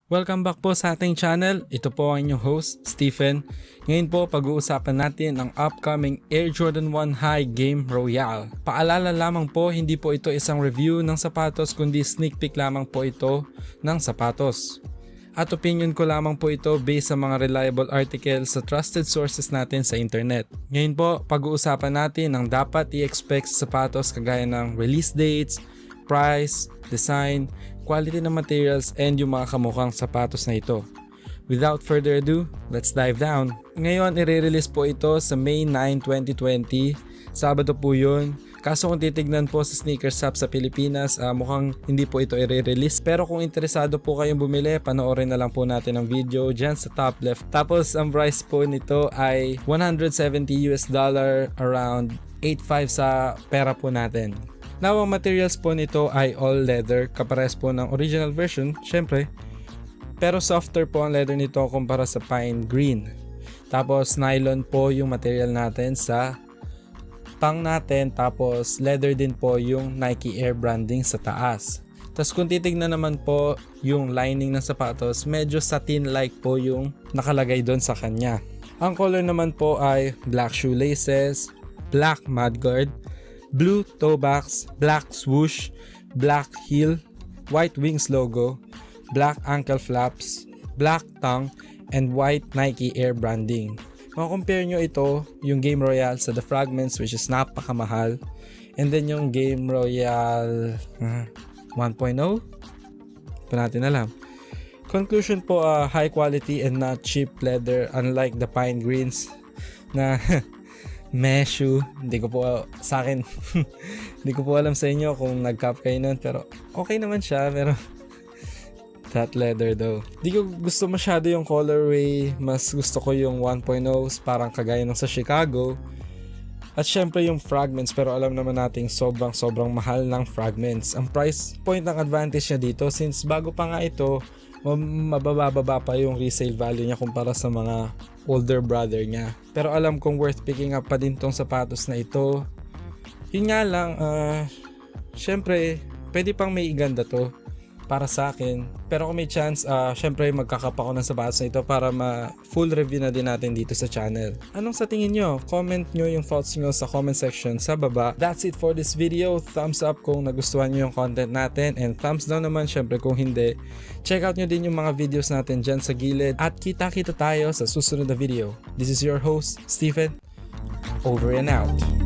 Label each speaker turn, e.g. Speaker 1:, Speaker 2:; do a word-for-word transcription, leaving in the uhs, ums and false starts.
Speaker 1: Welcome back po sa ating channel. Ito po ang inyong host, Stephen. Ngayon po pag-uusapan natin ang upcoming Air Jordan one High Game Royale. Paalala lamang po, hindi po ito isang review ng sapatos kundi sneak peek lamang po ito ng sapatos. At opinion ko lamang po ito based sa mga reliable articles sa trusted sources natin sa internet. Ngayon po pag-uusapan natin ang dapat i-expect sa sapatos kagaya ng release dates, price, design, quality ng materials, and yung mga kamukhang sapatos na ito. Without further ado, let's dive down. Ngayon, i-release po ito sa May nine, twenty twenty. Sabado po yun. Kaso kung titignan po sa Sneakers Shop sa Pilipinas, uh, mukhang hindi po ito i-release. Pero kung interesado po kayong bumili, panoorin na lang po natin ang video dyan sa top left. Tapos ang price po nito ay one hundred seventy US dollar, around eight five sa pera po natin. Now, ang materials po nito ay all leather, kapares po ng original version, syempre. Pero softer po ang leather nito kumpara sa pine green. Tapos nylon po yung material natin sa tang natin, tapos leather din po yung Nike Air branding sa taas. Tapos kung titignan naman po yung lining ng sapatos, medyo satin-like po yung nakalagay doon sa kanya. Ang color naman po ay black shoelaces, black mudguard, blue toe box, black swoosh, black heel, white wings logo, black ankle flaps, black tongue, and white Nike Air branding. Maka-compare nyo ito, yung Game Royale sa The Fragments, which is napakamahal, and then yung Game Royale uh, one point oh, pa natin alam. Conclusion po, uh, high quality and not cheap leather, unlike the pine greens na mesh shoe. Hindi ko po sa akin hindi ko po alam sa inyo kung nag-cap kayo nun, pero okay naman siya. Pero that leather though, hindi ko gusto masyado yung colorway. Mas gusto ko yung one point oh, parang kagaya ng sa Chicago. At syempre yung Fragments, pero alam naman nating sobrang sobrang mahal ng Fragments. Ang price point ng advantage niya dito, since bago pa nga ito, mabababa pa yung resale value niya kumpara sa mga older brother niya. Pero alam kong worth picking up pa din tong sapatos na ito. Yun nga lang, uh, syempre pwede pang may iganda to para sa akin. Pero kung may chance, uh, syempre magkakap ako ng sapatos na ito para ma full review na din natin dito sa channel. Anong sa tingin nyo? Comment nyo yung thoughts nyo sa comment section sa baba. That's it for this video. Thumbs up kung nagustuhan nyo yung content natin, and thumbs down naman syempre kung hindi. Check out nyo din yung mga videos natin dyan sa gilid, at kita-kita tayo sa susunod na video. This is your host, Stephen. Over and out.